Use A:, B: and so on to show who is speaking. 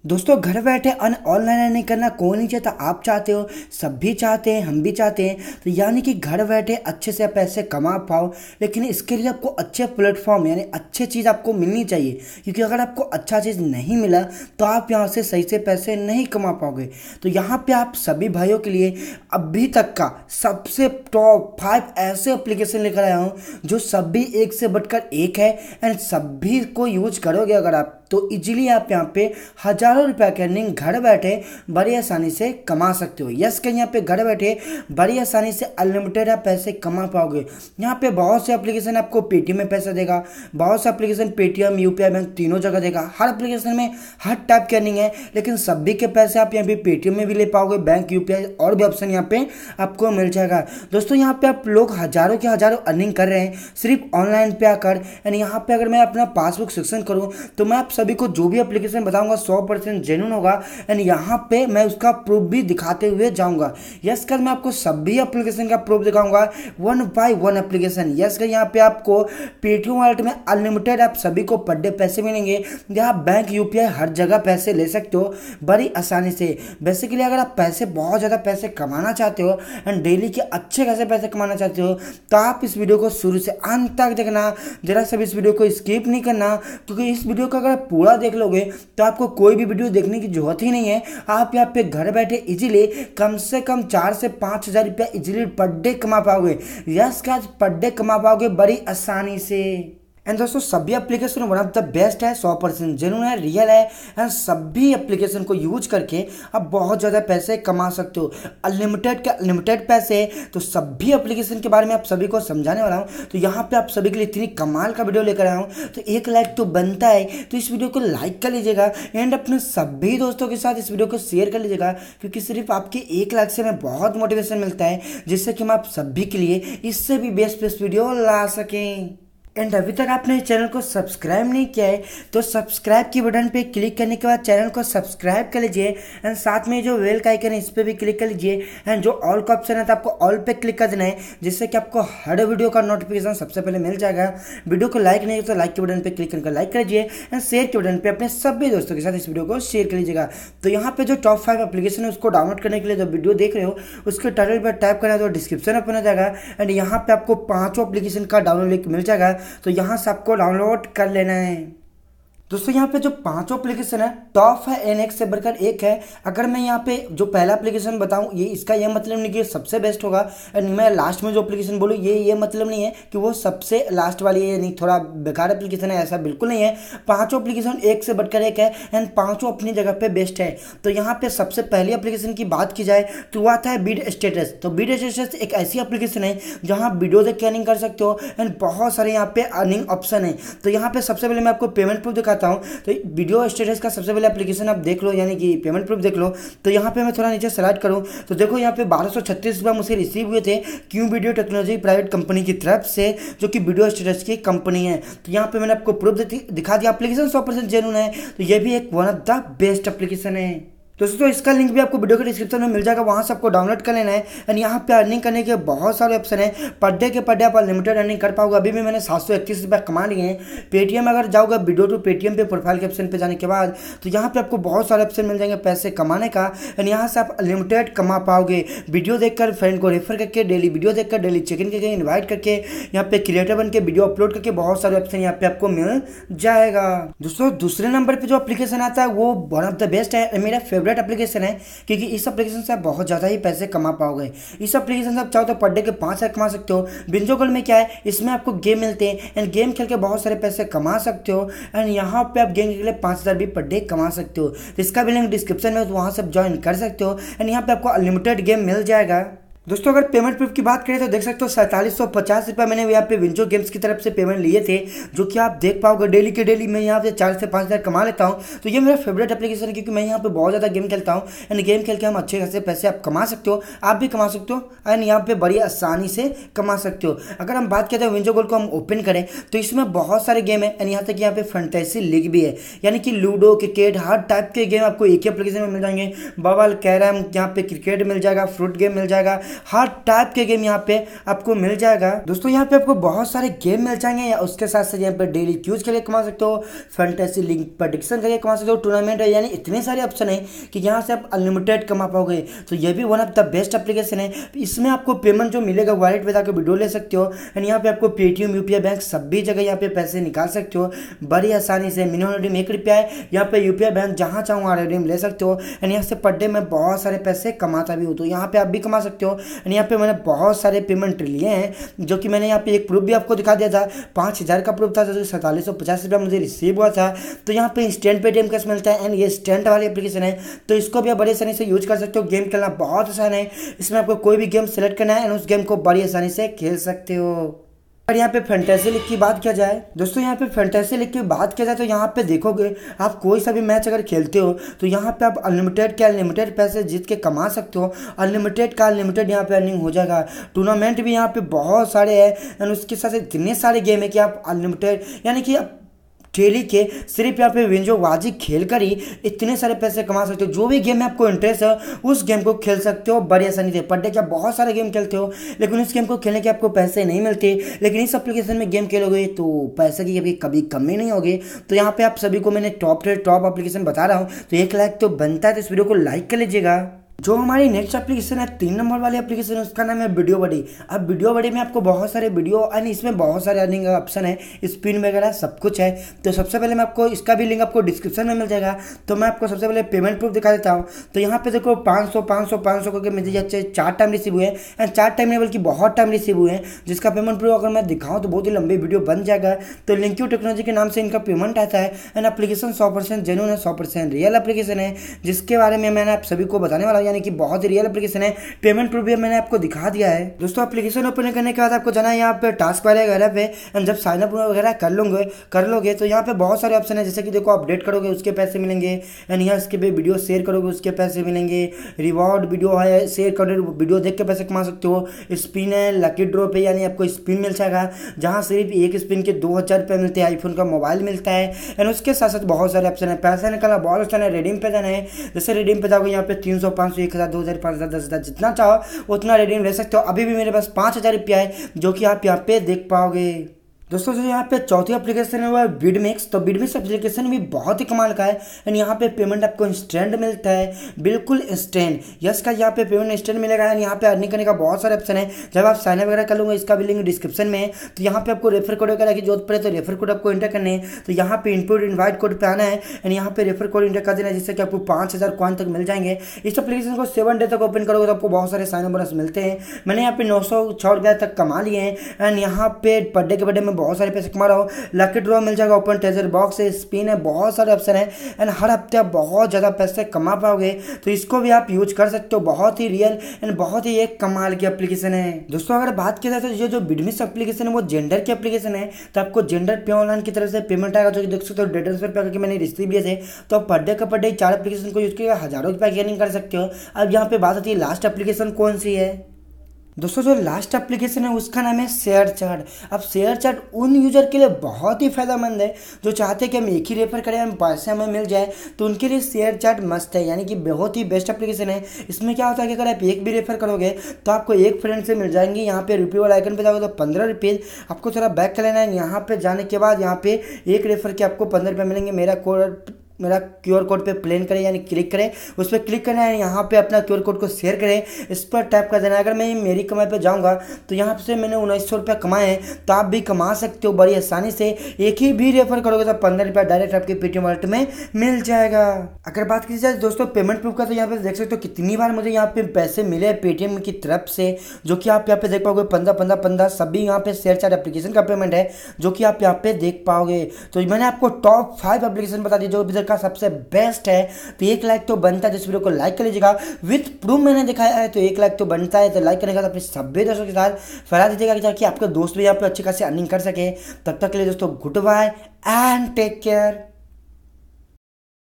A: दोस्तों घर बैठे ऑनलाइन अर्निंग करना कौन नहीं चाहता। आप चाहते हो, सब भी चाहते हैं, हम भी चाहते हैं। तो यानी कि घर बैठे अच्छे से पैसे कमा पाओ, लेकिन इसके लिए आपको अच्छे प्लेटफॉर्म यानी अच्छी चीज़ आपको मिलनी चाहिए। क्योंकि अगर आपको अच्छा चीज़ नहीं मिला तो आप यहाँ से सही से पैसे नहीं कमा पाओगे। तो यहाँ पे आप सभी भाइयों के लिए अभी तक का सबसे टॉप 5 ऐसे एप्लीकेशन लेकर आया हूँ जो सभी एक से बढ़कर एक है एंड सभी को यूज करोगे अगर आप तो इजीली आप यहाँ पे हजारों रुपया की अर्निंग घर बैठे बड़ी आसानी से कमा सकते हो। यस कहीं यहाँ पे घर बैठे बड़ी आसानी से अनलिमिटेड आप पैसे कमा पाओगे। यहाँ पे बहुत से एप्लीकेशन आपको पेटीएम में पैसा देगा, बहुत से एप्लीकेशन पेटीएम यूपीआई बैंक तीनों जगह देगा। हर एप्लीकेशन में हर टाइप की अर्निंग है, लेकिन सभी के पैसे आप यहाँ पे पेटीएम में भी ले पाओगे, बैंक यूपीआई और भी ऑप्शन यहाँ पे आपको मिल जाएगा। दोस्तों यहाँ पे आप लोग हजारों के हजारों अर्निंग कर रहे हैं सिर्फ ऑनलाइन पे आकर। एंड यहाँ पे अगर मैं अपना पासबुक सेक्शन करूँ तो मैं आप सभी को जो भी एप्लीकेशन बताऊंगा 100% जेन्युइन होगा एंड यहाँ पे मैं उसका प्रूफ भी दिखाते हुए जाऊंगा। यस कर मैं आपको सभी एप्लीकेशन का प्रूफ दिखाऊंगा 1 बाय 1 एप्लीकेशन। यस कर यहाँ पे आपको पेटीएम वॉलेट में अनलिमिटेड आप सभी को पर डे पैसे मिलेंगे, जहाँ बैंक यूपीआई हर जगह पैसे ले सकते हो बड़ी आसानी से। बेसिकली अगर आप पैसे बहुत ज़्यादा पैसे कमाना चाहते हो एंड डेली के अच्छे खासे पैसे कमाना चाहते हो तो आप इस वीडियो को शुरू से अंत तक देखना, जरा सब इस वीडियो को स्किप नहीं करना। क्योंकि इस वीडियो को अगर पूरा देख लोगे तो आपको कोई भी वीडियो देखने की जरूरत ही नहीं है। आप यहाँ पे घर बैठे इजीली कम से कम 4 से 5 हजार रुपया इजीली पर डे कमा पाओगे। यस का पर डे कमा पाओगे बड़ी आसानी से। एंड दोस्तों सभी application one of the best है, 100% जेन्युइन है, रियल है एंड सभी एप्लीकेशन को यूज करके आप बहुत ज़्यादा पैसे कमा सकते हो। अनलिमिटेड के अनलिमिटेड पैसे। तो सभी एप्लीकेशन के बारे में आप सभी को समझाने वाला हूँ। तो यहाँ पे आप सभी के लिए इतनी कमाल का वीडियो लेकर आया हूँ तो एक लाइक तो बनता है, तो इस वीडियो को लाइक कर लीजिएगा एंड अपने सभी दोस्तों के साथ इस वीडियो को शेयर कर लीजिएगा। क्योंकि सिर्फ आपके 1 लाइक से हमें बहुत मोटिवेशन मिलता है, जिससे कि हम आप सभी के लिए इससे भी बेस्ट वीडियो ला सकें। एंड अभी तक आपने चैनल को सब्सक्राइब नहीं किया है तो सब्सक्राइब की बटन पे क्लिक करने के बाद चैनल को सब्सक्राइब कर लीजिए एंड साथ में जो बेल का आइकन है इस पर भी क्लिक कर लीजिए एंड जो ऑल का ऑप्शन है तो आपको ऑल पे क्लिक कर देना है, जिससे कि आपको हर वीडियो का नोटिफिकेशन सबसे पहले मिल जाएगा। वीडियो को लाइक नहीं तो लाइक के बटन पर क्लिक करके लाइक कर लीजिए एंड शेयर के बटन पर अपने सभी दोस्तों के साथ इस वीडियो को शेयर कर लीजिएगा। तो यहाँ पे जो टॉप 5 एप्लीकेशन है उसको डाउनलोड करने के लिए जो वीडियो देख रहे हो उसके टाइटल पर टाइप करना तो डिस्क्रिप्शन ओपन हो जाएगा एंड यहाँ पे आपको 5 एप्लीकेशन का डाउनलोड लिंक मिल जाएगा। तो यहाँ से को डाउनलोड कर लेना है। दोस्तों यहाँ पे जो 5 एप्लीकेशन है टॉप है, एनएक्स से बढ़कर एक है। अगर मैं यहाँ पे जो पहला एप्लीकेशन बताऊँ ये इसका ये मतलब नहीं कि सबसे बेस्ट होगा एंड मैं लास्ट में जो एप्लीकेशन बोलूँ ये मतलब नहीं है कि वो सबसे लास्ट वाली है, नहीं थोड़ा बेकार एप्लीकेशन है, ऐसा बिल्कुल नहीं है। 5 एप्लीकेशन एक से बढ़कर एक है एंड 5 अपनी जगह पे बेस्ट है। तो यहाँ पे सबसे पहली एप्लीकेशन की बात की जाए तो वो आता है बीड स्टेटस। तो बीड स्टेटस एक ऐसी एप्लीकेशन है जहाँ वीडियो देख के अर्निंग कर सकते हो एंड बहुत सारे यहाँ पे अर्निंग ऑप्शन है। तो यहाँ पे सबसे पहले मैं आपको पेमेंट प्रूफ दिखाता हूं। तो वीडियो स्टेटस का सबसे पहले एप्लीकेशन आप देख लो, यानी कि पेमेंट प्रूफ देख लो। तो यहाँ पे मैं थोड़ा नीचे सेलेक्ट करूं तो देखो यहाँ पे 1236 रुपये मुझे रिसीव हुए थे क्यों वीडियो टेक्नोलॉजी प्राइवेट कंपनी की तरफ से, जो कि वीडियो स्टेटस की कंपनी है। तो यहाँ पे मैंने आपको प्रूफ दिखा दिया। एप्लीकेशन 100% जेन्युइन है, तो ये भी एक one of the best application है। दोस्तों इसका लिंक भी आपको वीडियो के डिस्क्रिप्शन में मिल जाएगा, वहाँ से आपको डाउनलोड कर लेना है एंड यहाँ पे अर्निंग करने के बहुत सारे ऑप्शन है। पर डे के पर डे आप अनलिमिटेड अर्निंग कर पाओगे। अभी भी मैंने 731 रुपये कमा लिए हैं। पेटीएम अगर जाओगे वीडियो टू पेटीएम पे प्रोफाइल के ऑप्शन पे जाने के बाद तो यहाँ पे आपको बहुत सारे ऑप्शन मिल जाएंगे पैसे कमाने का एंड यहाँ से आप अनलिमिटेड कमा पाओगे। वीडियो देखकर फ्रेंड को रेफर करके, डेली वीडियो देखकर, डेली चेक इन करके, इन्वाइट करके, यहाँ पे क्रिएटर बन के वीडियो अपलोड करके बहुत सारे ऑप्शन यहाँ पे आपको मिल जाएगा। दोस्तों दूसरे नंबर पर जो एप्लीकेशन आता है वो वन ऑफ द बेस्ट है, मेरा फेवरेट एप्लीकेशन है। क्योंकि इस एप्लीकेशन से आप बहुत ज़्यादा ही पैसे कमा पाओगे। इस एप्लीकेशन से आप चाहो तो पर डे के 5 हजार कमा सकते हो। बिंजो गोल्ड में क्या है, इसमें आपको गेम मिलते हैं एंड गेम खेल के बहुत सारे पैसे कमा सकते हो एंड यहाँ पे आप गेम के लिए 5 हजार भी पर डे कमा सकते हो। तो इसका भी लिंक डिस्क्रिप्शन में, तो वहाँ से आप ज्वाइन कर सकते हो एंड यहाँ पे आपको अनलिमिटेड गेम मिल जाएगा। दोस्तों अगर पेमेंट प्रूफ की बात करें तो देख सकते हो 4750 रुपये मैंने यहाँ पे विंजो गेम्स की तरफ से पेमेंट लिए थे, जो कि आप देख पाओगे डेली के डेली मैं यहाँ पे 4 से 5 हज़ार कमा लेता हूँ। तो ये मेरा फेवरेट एप्लीकेशन है क्योंकि मैं यहाँ पे बहुत ज़्यादा गेम खेलता हूँ एंड गेम खेल के हम अच्छे खासे पैसे आप कमा सकते हो, आप भी कमा सकते हो एंड यहाँ पे बड़ी आसानी से कमा सकते हो। अगर हम बात करते हैं विंजो गोल्ड को हम ओपन करें तो इसमें बहुत सारे गेम है एंड यहाँ तक यहाँ पे फैंटेसी लीग भी है, यानी कि लूडो, क्रिकेट, हर टाइप के गेम आपको एक ही एप्लीकेशन में मिल जाएंगे। बबल, कैरम, यहाँ पे क्रिकेट मिल जाएगा, फ्रूट गेम मिल जाएगा, हर टाइप के गेम यहाँ पे आपको मिल जाएगा। दोस्तों यहाँ पे आपको बहुत सारे गेम मिल जाएंगे, या उसके साथ साथ यहाँ पे डेली क्यूज के लिए कमा सकते हो, फैंटेसी लीग प्रेडिक्शन के लिए कमा सकते हो, टूर्नामेंट है, यानी इतने सारे ऑप्शन है कि यहाँ से आप अनलिमिटेड कमा पाओगे। तो ये भी one of the best application है। इसमें आपको पेमेंट जो मिलेगा वॉलेट पे जाकर विड्रॉ ले सकते हो, एंड यहाँ पे आपको पेटीएम, यूपीआई, बैंक सभी जगह यहाँ पे पैसे निकाल सकते हो बड़ी आसानी से। मिनिमम रिडीम 1 रुपया है, यहाँ पे यूपीआई बैंक जहाँ चाहो वहाँ रिडीम ले सकते हो, एंड यहाँ से पर डे में बहुत सारे पैसे कमाता भी हूँ, तो यहाँ पे आप भी कमा सकते हो। एंड यहाँ पे मैंने बहुत सारे पेमेंट लिए हैं, जो कि मैंने यहाँ पे एक प्रूफ भी आपको दिखा दिया था, 5000 का प्रूफ था, जो 4750 रुपया मुझे रिसीव हुआ था। तो यहाँ पे इंस्टेंट पेटीएम कैश मिलता है, एंड ये इंस्टेंट वाली एप्लीकेशन है, तो इसको भी आप बड़ी आसानी से यूज कर सकते हो। गेम खेलना बहुत आसान है, इसमें आपको कोई भी गेम सेलेक्ट करना है एंड उस गेम को बड़ी आसानी से खेल सकते हो। अगर यहाँ पे फैंटेसी लीग की बात किया जाए दोस्तों, यहाँ पे फैंटेसी लीग की बात किया जाए तो यहाँ पे देखोगे आप कोई सा भी मैच अगर खेलते हो तो यहाँ पे आप अनलिमिटेड के अनलिमिटेड पैसे जीत के कमा सकते हो। अनलिमिटेड का अनलिमिटेड यहाँ पे अर्निंग हो जाएगा। टूर्नामेंट भी यहाँ पे बहुत सारे हैं, एंड उसके साथ इतने सारे गेम है कि आप अनलिमिटेड यानी कि आप डेली के सिर्फ यहाँ पे विंजो बाजी खेल कर ही इतने सारे पैसे कमा सकते हो। जो भी गेम में आपको इंटरेस्ट है उस गेम को खेल सकते हो बड़ी आसानी से। पर डे क्या बहुत सारे गेम खेलते हो, लेकिन उस गेम को खेलने के आपको पैसे नहीं मिलते, लेकिन इस एप्लीकेशन में गेम खेलोगे तो पैसे की कभी कमी नहीं होगी। तो यहाँ पे आप सभी को मैंने टॉप एप्लीकेशन बता रहा हूँ, तो 1 लाइक तो बनता है, तो इस वीडियो को लाइक कर लीजिएगा। जो हमारी नेक्स्ट एप्लीकेशन है 3 नंबर वाली एप्लीकेशन है, उसका नाम है वीडियो बडी। अब वीडियो बडी में आपको बहुत सारे वीडियो एंड इसमें बहुत सारे अर्निंग ऑप्शन है, स्पिन वगैरह सब कुछ है। तो सबसे पहले मैं आपको इसका भी लिंक आपको डिस्क्रिप्शन में मिल जाएगा। तो मैं आपको सबसे पहले पेमेंट प्रूफ दिखा देता हूँ। तो यहाँ पे देखो 500 करके मुझे अच्छे 4 टाइम रिसीव हुए हैं, एंड 4 टाइम नहीं बल्कि बहुत टाइम रिसीव हुए हैं, जिसका पेमेंट प्रूफ अगर मैं दिखाऊँ तो बहुत ही लंबी वीडियो बन जाएगा। तो लिंक्यू टेक्नोलॉजी के नाम से इनका पेमेंट आता है, एंड एप्लीकेशन 100% जेन्युइन है, 100% रियल एप्लीकेशन है, जिसके बारे में मैंने आप सभी को बताने वाला हूँ, यानी कि बहुत ही रियल एप्लीकेशन है। पेमेंट प्रूफ भी मैंने आपको दिखा दिया है। दोस्तों एप्लीकेशन ओपन करने के बाद आपको जाना है यहाँ पे टास्क वाले वगैरह पे, एंड जब साइन अप वगैरह कर लोगे तो यहाँ पे बहुत सारे ऑप्शन है, जैसे कि देखो अपडेट करोगे उसके पैसे मिलेंगे, एंड यहाँ इसके पे वीडियो शेयर करोगे उसके पैसे मिलेंगे, रिवॉर्ड वीडियो है शेयर करोगे वीडियो देख के पैसे कमा सकते हो, स्पिन है लकी ड्रॉ पे यानी आपको स्पिन मिल जाएगा, जहाँ सिर्फ एक स्पिन के 2000 रुपये मिलते हैं, आईफोन का मोबाइल मिलता है, एंड उसके साथ साथ बहुत सारे ऑप्शन है। पैसा निकालना बहुत आसान है, रिडीम पे जाना है, जैसे रिडीम पे जाओगे यहाँ पे 300, 500, 1000, 2000, 5000, 10,000 जितना चाहो उतना रिडीम ले सकते हो। अभी भी मेरे पास 5000 रुपया है, जो कि आप यहाँ पे देख पाओगे। दोस्तों जो यहाँ पे चौथी एप्लीकेशन है वो है बिडमिक्स। तो बिडमिक्स एप्लीकेशन भी बहुत ही कमाल का है, एंड यहाँ पे पेमेंट आपको इंस्टेंट मिलता है, बिल्कुल इंस्टेंट। यस का यहाँ पे पेमेंट इंस्टेंट मिलेगा, एंड यहाँ पे अर्निंग करने का बहुत सारे ऑप्शन है। जब आप साइन अप वगैरह कर लूँगा, इसका भी लिंक डिस्क्रिप्शन में है। तो यहाँ पे आपको रेफर कोड वगैरह की जरूरत पड़े तो रेफर कोड आपको इंटर करने हैं। तो यहाँ पे इनपुट इन्वाइट कोड पे आना है, एंड यहाँ पे रेफर कोड इंटर कर देना है, जिससे कि आपको 5000 कॉइन तक मिल जाएंगे। इस एप्लीकेशन को 7 डे तक ओपन करोगे तो आपको बहुत सारे साइन अप बोनस मिलते हैं। मैंने यहाँ पे 906 रुपये तक कमा लिए हैं, एंड यहाँ पे पर डे के बर्थडे में बहुत सारे पैसे कमा रहा हूँ। लकी ड्रॉ मिल जाएगा, ओपन ट्रेजर बॉक्स है, स्पिन है, बहुत सारे ऑप्शन है, एंड हर हफ्ते आप बहुत ज़्यादा पैसे कमा पाओगे। तो इसको भी आप यूज कर सकते हो, बहुत ही रियल एंड बहुत ही एक कमाल की एप्लीकेशन है। दोस्तों अगर बात की जाए तो ये जो बिडमिक्स एप्लीकेशन है वो जेंडर की एप्लीकेशन है। तो आपको जेंडर पे ऑनलाइन की तरफ से पेमेंट आएगा, जो कि देख सकते हो 150 रुपये करके मैंने रिसीव लिए थे। तो आप पर डे का पर डे 4 एप्लीकेशन को यूज करके हज़ारों रुपये गेनिंग कर सकते हो। अब यहाँ पे बात आती है लास्ट एप्लीकेशन कौन सी है। दोस्तों जो लास्ट एप्लीकेशन है उसका नाम है शेयर चैट। अब शेयर चैट उन यूजर के लिए बहुत ही फायदेमंद है जो चाहते हैं कि हम एक ही रेफर करें, हम पैसे हमें मिल जाए, तो उनके लिए शेयर चैट मस्त है, यानी कि बहुत ही बेस्ट एप्लीकेशन है। इसमें क्या होता है कि अगर आप एक भी रेफर करोगे तो आपको एक फ्रेंड से मिल जाएंगे। यहाँ पे रुपये वाला आइकन पे जाओगे तो 15 रुपये आपको थोड़ा बैक कर लेना है। यहाँ पे जाने के बाद यहाँ पे एक रेफर के आपको 15 रुपये मिलेंगे। मेरा QR कोड पे प्लेन करें यानी क्लिक करें, उस पर क्लिक करना है, यहाँ पे अपना QR कोड को शेयर करें, इस पर टैप कर देना है। अगर मैं मेरी कमाई पे जाऊँगा तो यहाँ से मैंने 1900 रुपये कमाए हैं, तो आप भी कमा सकते हो बड़ी आसानी से। एक ही भी रेफर करोगे तो 15 रुपये डायरेक्ट आपके पेटीएम वॉलेट में मिल जाएगा। अगर बात की जाए दोस्तों पेमेंट प्रूफ का, तो यहाँ पे देख सकते हो कितनी बार मुझे यहाँ पे पैसे मिले पेटीएम की तरफ से, जो कि आप यहाँ पे देख पाओगे 15 सभी यहाँ पे शेयर चैट एप्लीकेशन का पेमेंट है, जो कि आप यहाँ पे देख पाओगे। तो मैंने आपको टॉप 5 एप्लीकेशन बता दी जो का सबसे बेस्ट है। तो 1 लाइक तो बनता है, जिस वीडियो को लाइक कर लीजिएगा। विथ प्रूफ मैंने दिखाया है तो 1 लाइक तो बनता है। तो लाइक करने के बाद अपने सभी दोस्तों के साथ फैला दीजिएगा ताकि आपके दोस्त भी यहाँ पे अच्छी खासी अर्निंग कर सके। तब तक के लिए दोस्तों goodbye and take care.